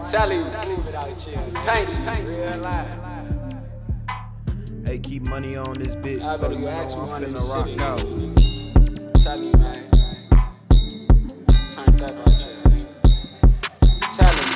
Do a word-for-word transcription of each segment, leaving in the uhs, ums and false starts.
Sally, move it out here. Thank you. Real life. Hey, keep money on this bitch, I so better you go know ask me I'm one of finna these rock cities. out. Sally, man. Turn that out here. Sally.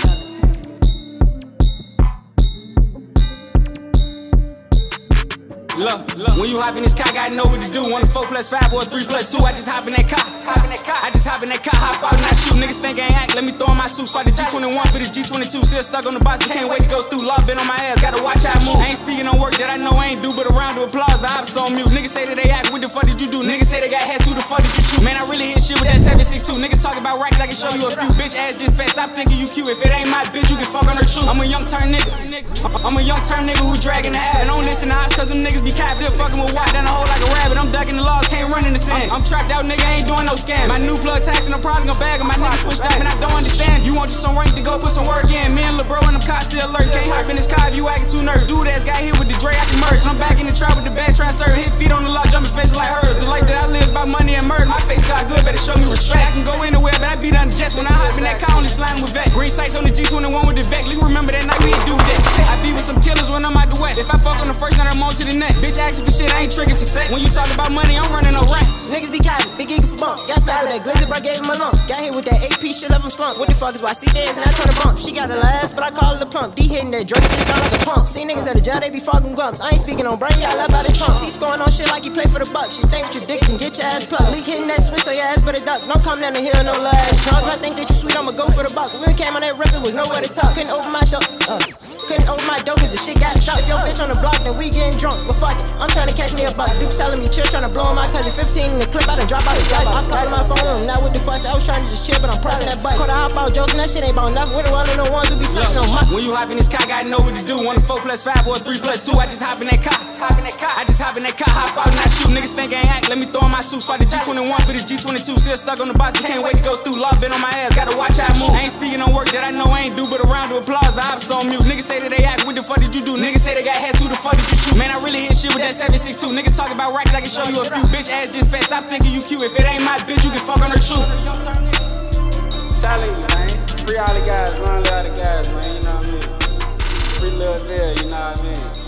Look, look, when you hop in this car, gotta know what to do. One to four plus five or a three plus two. I just hop in that car. I just hop in that car, hop out and I shoot. Niggas think I ain't act, let me throw on my suit. Swat the G twenty-one for the G twenty-two. Still stuck on the box, but can't wait to go through. Law been on my ass, gotta watch how I move. I ain't speaking on work that I know I ain't do, but a round of applause, the ops on mute. Niggas say that they act, what the fuck did you do? Niggas say they got hats, who the fuck did you shoot? Man, I really hit shit with that seven six two. Niggas talk about racks, I can show you a few. Bitch ass just fat, stop thinking you cute. If it ain't my bitch, you can fuck on her too. I'm a young turn nigga. I'm a young turn nigga who dragging the ass. And don't listen to ops, cause them niggas be cap. They're fucking with white down the hole like a rabbit. I'm ducking the laws, can't run in the sand. I'm, I'm trapped out, nigga, ain't doing no scam. My new plug tax and I'm probably gonna bag 'em. My niggas switched up and I don't understand. You want just some rank to go put some work in. Me and Lil Bro and them cops still alert. Can't hop in this car if you acting too nervous. Dude ass got hit with the Dre, I can merge. I'm back in the trap with the bag, trying to serve. Hit feet on the law, jumping fences like her. The life that I live by money and murder. My face got good, better show me respect. I can go anywhere, but I beat on the jets when I hop in that car, only sliding with Vex. Green sights on the G twenty-one with the Vex. You remember that night we ain't do that. I be with some killers when I'm out the west. If I fuck on the first night, I'm on to the next. Bitch asking for shit, I ain't tricking for sex. When you talk about money, I'm running no racks. Niggas be copping, big eager for bump. Got started with that glizzy, bro, gave him a lump. Got hit with that A P, shit up him slump. What the fuck is why C dance and I turn to bump? She got a last, but I call it a plump. D hitting that Drake shit sound like a pump. See niggas at the jail, they be fucking gumps. I ain't speaking on brain, y'all up out the trunks. He scoring on shit like he play for the Bucks. She think with your dick and get your ass plucked. Leak hitting that switch, so your ass better duck. Don't come down the hill, no last trunk. I think that you sweet, I'ma go for the buck. When we came on that rip, it was nowhere to talk. Couldn't open my shop. Uh. Couldn't open my door cause the shit got stuck. If your bitch on the block, then we getting drunk. But fuck it, I'm trying to catch me a buck. Duke selling me chill, trying to blow on my cousin. fifteen in the clip, I done drop out the gun. I'm calling my phone, I'm not with the fuss. I was trying to just chill, but I'm pressing that button. Caught a hop out jokes and that shit ain't about nothing. We're the one of the ones who be touching on my. When you hop in this car, gotta know what to do. One to four plus five or a three plus two. I just hop in that car. I just hop in that car, hop out and I shoot. Niggas think I ain't act, let me throw on my suit. Swat the G twenty-one for the G twenty-two. Still stuck on the box, but can't wait to go through. Law been on my ass, gotta watch how I move. I ain't speaking on work that I know I ain't do, but a round of applause, the ops on mute. Niggas say that they act, what the fuck did you do? Niggas say they got hats, who the fuck did you shoot? Man, I really hit shit with that seven six two. Niggas talk about racks, I can show you a few. Bitch ass just fat, stop thinking you cute. If it ain't my bitch, you can fuck on her too. Sally, man. Free all the guys, long live all the guys, man. You know what I mean? Free little deal, you know what I mean?